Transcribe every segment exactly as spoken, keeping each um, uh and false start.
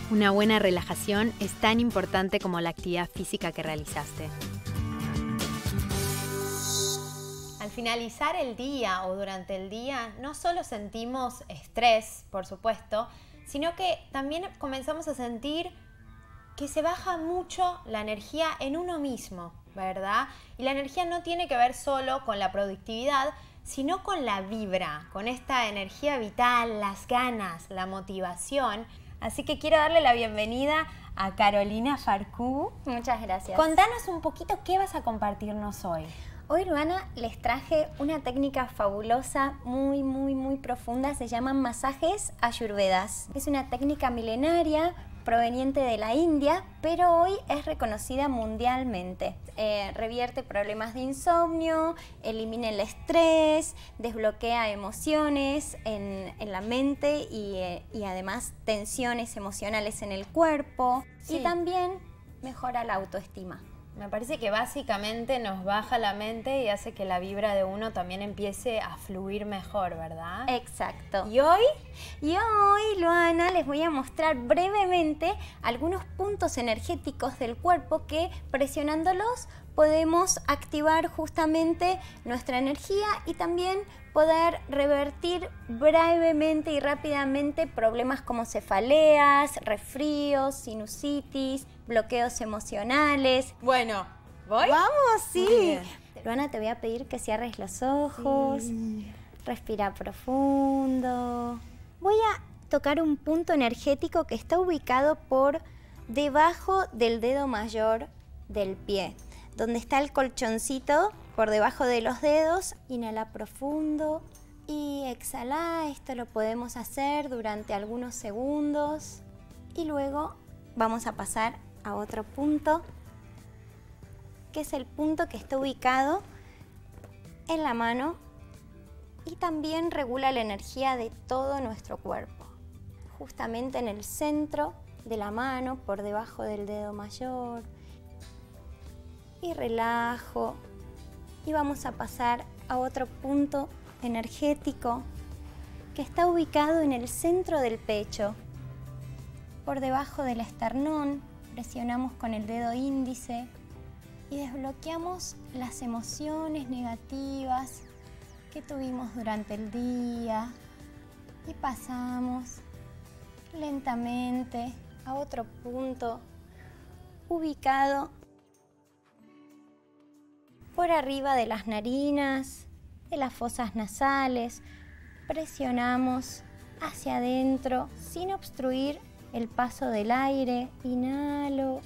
Una buena relajación es tan importante como la actividad física que realizaste. Al finalizar el día o durante el día, no solo sentimos estrés, por supuesto, sino que también comenzamos a sentir que se baja mucho la energía en uno mismo, ¿verdad? Y la energía no tiene que ver solo con la productividad, sino con la vibra, con esta energía vital, las ganas, la motivación. Así que quiero darle la bienvenida a Carolina Farcú. Muchas gracias. Contanos un poquito qué vas a compartirnos hoy. Hoy, Luana, les traje una técnica fabulosa, muy, muy, muy profunda. Se llaman masajes ayurvedas. Es una técnica milenaria proveniente de la India, pero hoy es reconocida mundialmente. Eh, revierte problemas de insomnio, elimina el estrés, desbloquea emociones en, en la mente y, eh, y además tensiones emocionales en el cuerpo. Sí. Y también mejora la autoestima. Me parece que básicamente nos baja la mente y hace que la vibra de uno también empiece a fluir mejor, ¿verdad? Exacto. ¿Y hoy? Y hoy, Luana, les voy a mostrar brevemente algunos puntos energéticos del cuerpo que, presionándolos, podemos activar justamente nuestra energía y también poder revertir brevemente y rápidamente problemas como cefaleas, resfríos, sinusitis, bloqueos emocionales. Bueno, ¿voy? Vamos, sí. Luana, te voy a pedir que cierres los ojos, sí. Respira profundo. Voy a tocar un punto energético que está ubicado por debajo del dedo mayor del pie, donde está el colchoncito por debajo de los dedos. Inhala profundo y exhala. Esto lo podemos hacer durante algunos segundos y luego vamos a pasar a otro punto, que es el punto que está ubicado en la mano y también regula la energía de todo nuestro cuerpo, justamente en el centro de la mano, por debajo del dedo mayor. Y relajo y vamos a pasar a otro punto energético que está ubicado en el centro del pecho, por debajo del esternón. Presionamos con el dedo índice y desbloqueamos las emociones negativas que tuvimos durante el día y pasamos lentamente a otro punto ubicado por arriba de las narinas, de las fosas nasales. Presionamos hacia adentro sin obstruir el paso del aire. Inhalo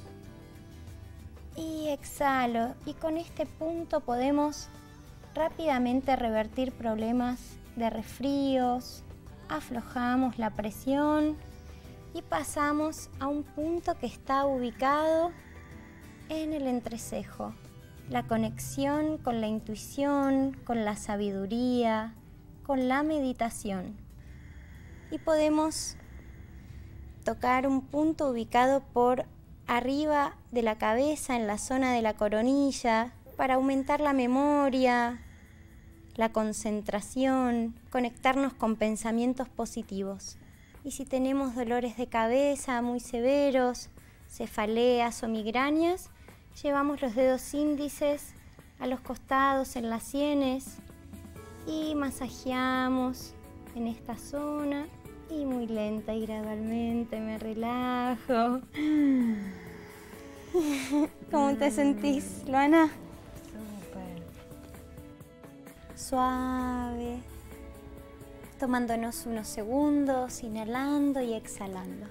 y exhalo. Y con este punto podemos rápidamente revertir problemas de resfríos. Aflojamos la presión y pasamos a un punto que está ubicado en el entrecejo. La conexión con la intuición, con la sabiduría, con la meditación. Y podemos tocar un punto ubicado por arriba de la cabeza, en la zona de la coronilla, para aumentar la memoria, la concentración, conectarnos con pensamientos positivos. Y si tenemos dolores de cabeza muy severos, cefaleas o migrañas, llevamos los dedos índices a los costados, en las sienes, y masajeamos en esta zona y muy lenta y gradualmente me relajo. ¿Cómo te sentís, Luana? Súper. Suave, tomándonos unos segundos, inhalando y exhalando.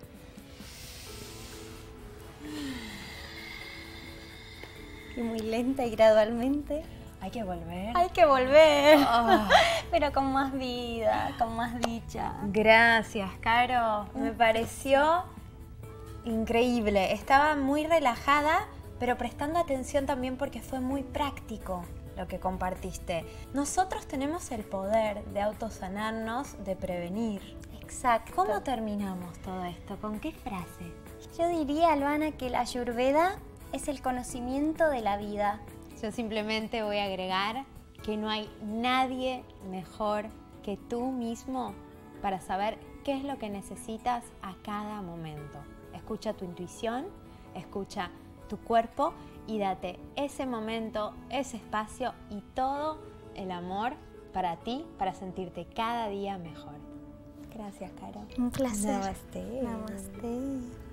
Y muy lenta y gradualmente. Hay que volver. Hay que volver. Oh. Pero con más vida, con más dicha. Gracias, Caro. Me pareció increíble. Estaba muy relajada, pero prestando atención también porque fue muy práctico lo que compartiste. Nosotros tenemos el poder de autosanarnos, de prevenir. Exacto. ¿Cómo terminamos todo esto? ¿Con qué frase? Yo diría, Luana, que la Ayurveda es el conocimiento de la vida. Yo simplemente voy a agregar que no hay nadie mejor que tú mismo para saber qué es lo que necesitas a cada momento. Escucha tu intuición, escucha tu cuerpo y date ese momento, ese espacio y todo el amor para ti, para sentirte cada día mejor. Gracias, Caro. Un placer. Namaste. Namaste.